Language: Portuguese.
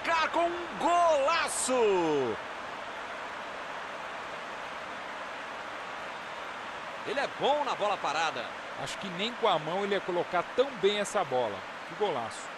placar com um golaço. Ele é bom na bola parada. Acho que nem com a mão ele ia colocar tão bem essa bola. Que golaço.